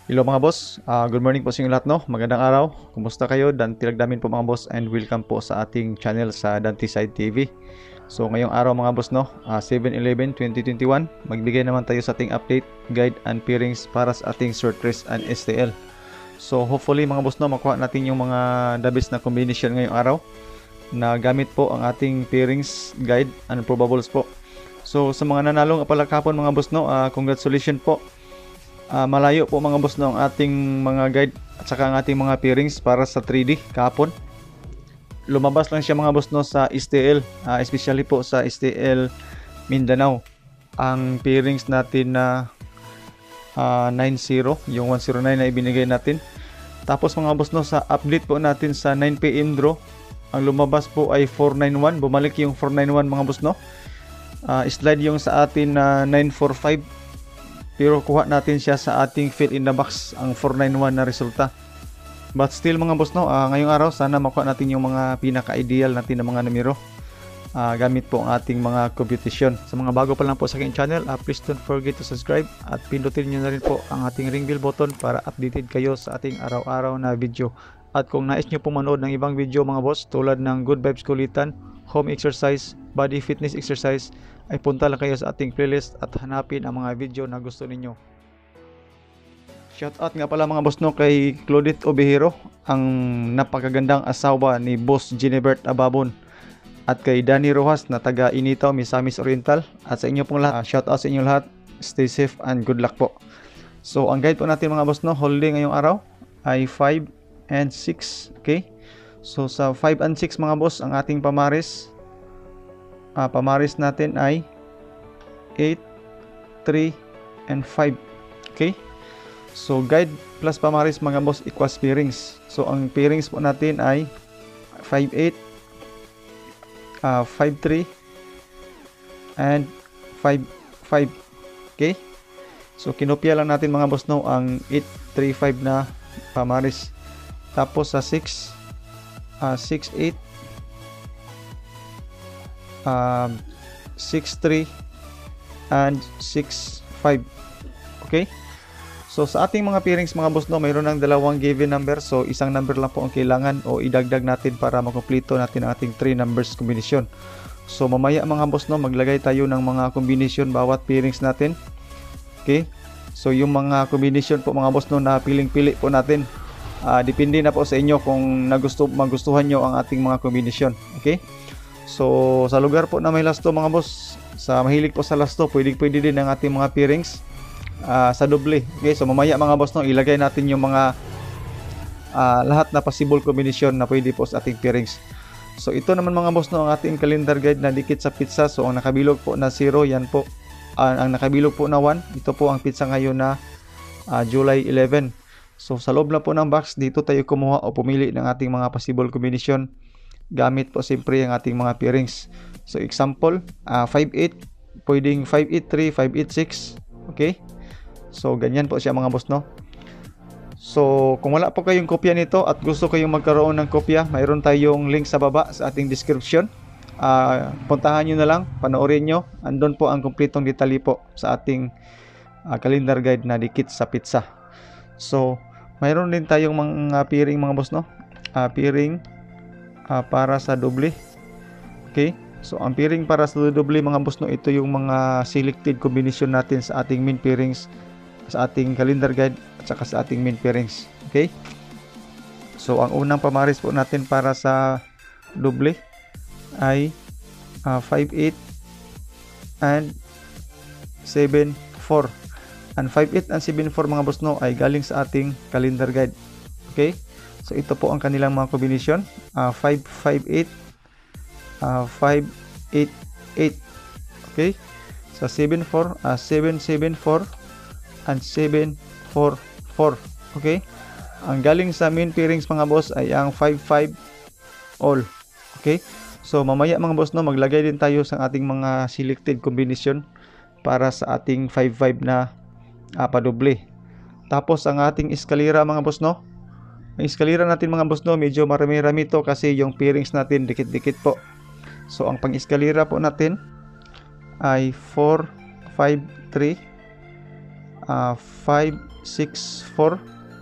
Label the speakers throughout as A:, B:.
A: Hello mga boss, good morning po sa inyo lahat no. Magandang araw, kumusta kayo? Dan tilagdamin po mga boss and welcome po sa ating channel sa Dante Side TV. So ngayong araw mga boss no, 7/11/2021, magbigay naman tayo sa ating update, guide and pairings para sa ating short race and STL. So hopefully mga boss no, makuha natin yung mga the best na combination ngayong araw na gamit po ang ating pairings, guide and probables po. So sa mga nanalo nga pala kahapon mga boss no, congratulations po. Malayo po mga boss no ang ating mga guide at saka ang ating mga pairings para sa 3D kahapon. Lumabas lang siya mga boss no sa STL, especially po sa STL Mindanao. Ang pairings natin na 90, yung 109 na ibinigay natin. Tapos mga boss no, sa update po natin sa 9 PM draw, ang lumabas po ay 491. Bumalik yung 491 mga boss no. Slide yung sa atin na 945. Pero kuha natin siya sa ating fill in the box ang 491 na resulta. But still mga boss no, ngayong araw sana makuha natin yung mga pinaka-ideal natin na mga numero gamit po ang ating mga computation. Sa mga bago pa lang po sa aking channel, please don't forget to subscribe at pindutin nyo na rin po ang ating ring bell button para updated kayo sa ating araw-araw na video. At kung nais nyo po manood ng ibang video mga boss tulad ng Good Vibes Kulitan, Home Exercise, Body Fitness Exercise, ay punta lang kayo sa ating playlist at hanapin ang mga video na gusto ninyo. Shoutout nga pala mga boss no kay Claudette Obihiro, ang napakagandang asawa ni Boss Ginebert Ababon, at kay Danny Rojas na taga Initaw, Misamis Oriental, at sa inyo pong lahat. Shoutout sa inyo lahat, stay safe and good luck po. So ang guide po natin mga boss no, holiday ngayong araw ay 5 and 6. Okay, so sa 5 and 6 mga boss, ang ating pamaris natin ay 8, 3, and 5. Okay, so guide plus pamaris mga boss equals pairings. So ang pairings po natin ay 5-8, 5-3, and 5-5. Okay, so kinopya lang natin mga boss no ang 8-3-5 na pamaris. Tapos sa 6, 6-8, 6-3, and 6-5. Okay, so sa ating mga pairings mga boss no, mayroon ng dalawang given number, so isang number lang po ang kailangan o idagdag natin para makumpleto natin ang ating 3 numbers combination. So mamaya mga boss no, maglagay tayo ng mga combination bawat pairings natin. Okay, so yung mga combination po mga boss no na piling-pili po natin, depende na po sa inyo kung magustuhan nyo ang ating mga combination. Okay, so sa lugar po na may lasto mga boss, sa mahilig po sa lasto, pwede din ang ating mga pairings sa doble. Okay, so mamaya mga boss no, ilagay natin yung mga lahat na possible combination na pwede po sa ating pairings. So ito naman mga boss no, ang ating calendar guide na dikit sa pizza. So ang nakabilog po na 0, yan po. Ang nakabilog po na 1, ito po ang pizza ngayon na July 11. So sa loob lang po ng box, dito tayo kumuha o pumili ng ating mga possible combination gamit po siyempre ang ating mga pairings. So example, 5-8, pwedeng 5-8-3, 5-8-6. Okay, so ganyan po siya mga boss no. So kung wala po kayong kopya nito at gusto kayong magkaroon ng kopya, mayroon tayong link sa baba sa ating description. Puntahan nyo na lang, panoorin nyo, andun po ang kumpletong detalye po sa ating calendar guide na dikit sa pizza. So mayroon din tayong mga pairing mga boss no, pairing para sa doble. Okay, so ang pairing para sa doble mga boss no, ito yung mga selected combination natin sa ating main pairings, sa ating calendar guide at saka sa ating main pairings. Okay, so ang unang pamaris po natin para sa doble ay 5-8 and 7-4. And 5-8 and 7-4 mga boss no ay galing sa ating calendar guide. Okay, so ito po ang kanilang mga combination, 5-5-8, 5-8-8. Okay, sa 7-4, 7-7-4 and 7-4-4. Okay, ang galing sa main pairings mga boss ay ang 5-5 all. Okay, so mamaya mga boss no, maglagay din tayo sa ating mga selected combination para sa ating 5-5 na padoble. Tapos ang ating eskalera mga boss no, ang eskalera natin mga boss no, medyo marami-rami to kasi yung pairings natin dikit-dikit po. So ang pang eskalera po natin ay 4, 5, 3, 564,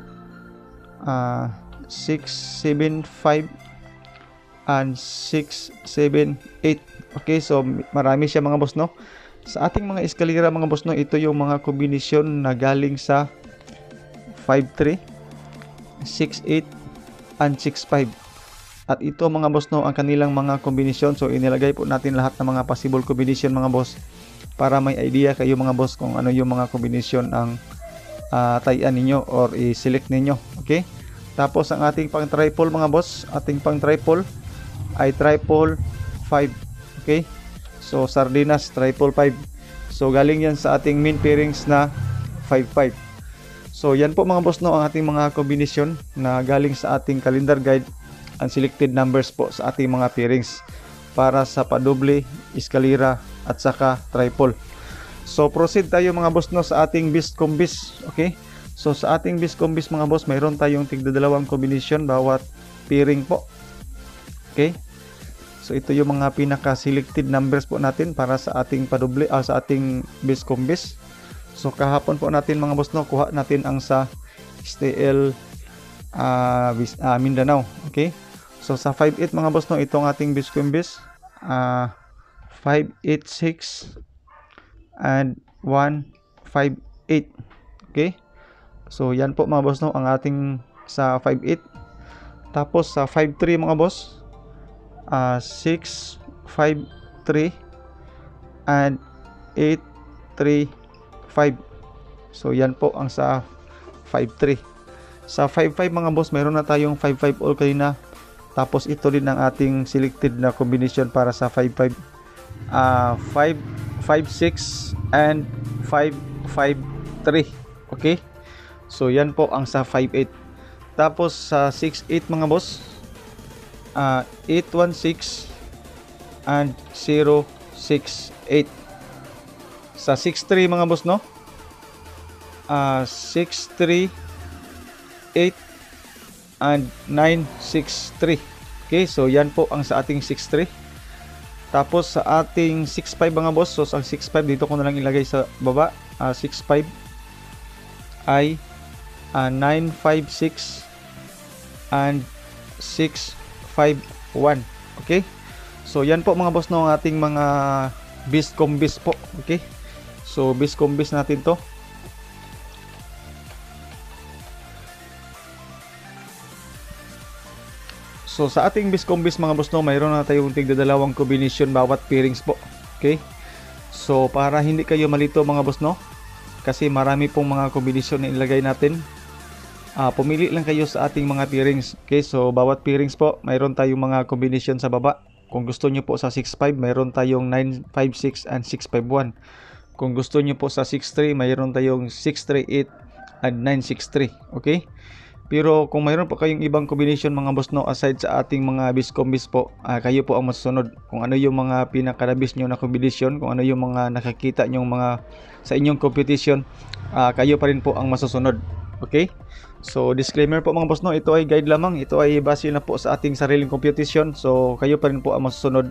A: 675, and 678. Okay, so marami siya mga boss, no? Sa ating mga eskalera mga boss, no, ito yung mga kombinasyon na galing sa 53, 68, and 65. At ito mga boss, no, ang kanilang mga kombinasyon. So inilagay po natin lahat ng mga possible combination mga boss para may idea kayo mga boss kung ano yung mga kombinasyon ang tayan ninyo or i-select ninyo. Okay? Tapos ang ating pang triple mga boss, ating pang triple ay triple 5. Okay? So sardinas triple 5. So galing yan sa ating main pairings na 5-5. So yan po mga boss, no, ang ating mga kombinasyon na galing sa ating calendar guide and selected numbers po sa ating mga pairings para sa padoble, eskalera at saka triple. So proceed tayo mga boss, no, sa ating bis combis. Okay? So sa ating bis combis mga boss, mayroon tayong tigdadalawang combination bawat pairing po. Okay? So ito yung mga pinaka selected numbers po natin para sa ating padoble, sa ating bis combis. So kahapon po natin mga boss, no, kuha natin ang sa STL Mindanao. Okay? So sa 5-8 mga boss, no, itong ating bis combis 5-8-6 and 1-5-8. Okay? So yan po mga boss, no, ang ating sa 5-8. Tapos sa 5-3 mga boss, 6-5-3 and 8-3-5. So yan po ang sa 5-3. Sa 5-5 mga boss, mayroon na tayong 5-5 all kanina. Tapos ito din ang ating selected na combination para sa 5-5. 5-5-6 and 5-5-3. Okay? So yan po ang sa 5-8. Tapos sa 6-8 mga boss, 8-1-6 and 0-6-8. Sa 6-3 mga boss, no, 6-3-8 and 9-6-3. Okay, so yan po ang sa ating 6-3. Tapos sa ating 6-5 mga boss, so sa 6-5 dito ko na lang ilagay sa baba. 6-5 ay 9-5-6 and 6-5-1. Okay? So yan po mga boss, no, ang ating mga bis combis po. Okay? So bis combis natin to. So sa ating bis combis mga boss, no, mayroon na tayong tigdadalawang combination bawat pairings po. Okay? So para hindi kayo malito mga boss, no, kasi marami pong mga kombinasyon na ilagay natin, pumili lang kayo sa ating mga pairings. Okay, so bawat pairings po, mayroon tayong mga combination sa baba. Kung gusto nyo po sa 6-5, mayroon tayong 9-5-6 and 6-5-1. Kung gusto nyo po sa 6-3, mayroon tayong 6-3-8 and 9-6-3. Okay? Pero kung mayroon po kayong ibang combination mga boss, no, aside sa ating mga bis combis po, kayo po ang masusunod. Kung ano yung mga pinakadabis nyo na combination, kung ano yung mga nakakita nyo mga sa inyong competition, kayo pa rin po ang masusunod. Okay? So disclaimer po mga boss, no, ito ay guide lamang. Ito ay base na po sa ating sariling competition. So kayo pa rin po ang masusunod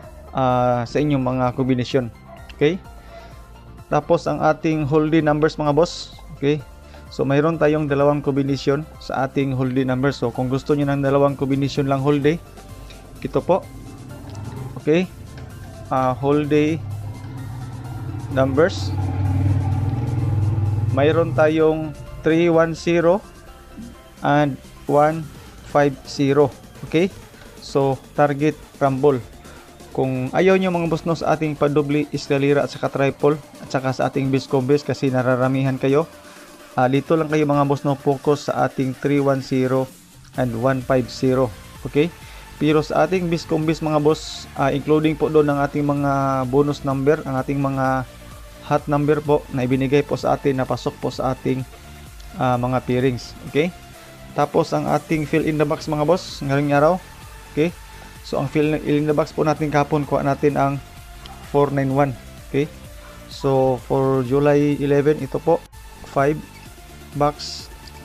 A: sa inyong mga combination. Okay? Tapos ang ating holding numbers mga boss. Okay? So mayroon tayong dalawang combination sa ating whole day number. So kung gusto niyo ng dalawang combination lang whole day, ito po. Okay? Whole day numbers. Mayroon tayong 310 and 150. Okay? So target rumble. Kung ayaw nyo mga boss, no, sa ating padoble, eskalera at saka triple at saka sa ating bis combis kasi nararamihan kayo, dito lang kayo mga boss, no, focus sa ating 310 and 150. Okay? Pero sa ating bis combis mga boss, including po doon ang ating mga bonus number, ang ating mga hot number po na ibinigay po sa atin, na pasok po sa ating mga pairings. Okay? Tapos ang ating fill in the box mga boss ngayong araw. Okay? So ang fill in the box po natin kahapon, kuha natin ang 491. Okay? So for July 11, ito po 5 box,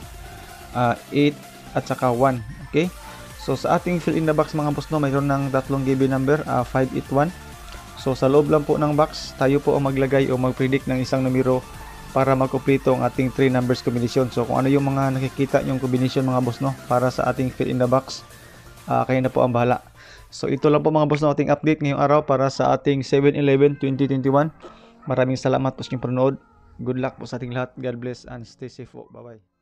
A: 8 at saka 1. Okay? So sa ating fill in the box mga boss, no, mayroon ng tatlong given number, 581. So sa loob lang po ng box, tayo po ang maglagay o mag-predict ng isang numero para magkumpleto ang ating 3 numbers combination. So kung ano yung mga nakikita yung combination mga boss no para sa ating fill in the box, kayo na po ang bahala. So ito lang po mga boss no ating update ngayong araw para sa ating 7/11 2021. Maraming salamat po sa inyong panonood. Good luck po sa ating lahat. God bless and stay safe po. Bye bye.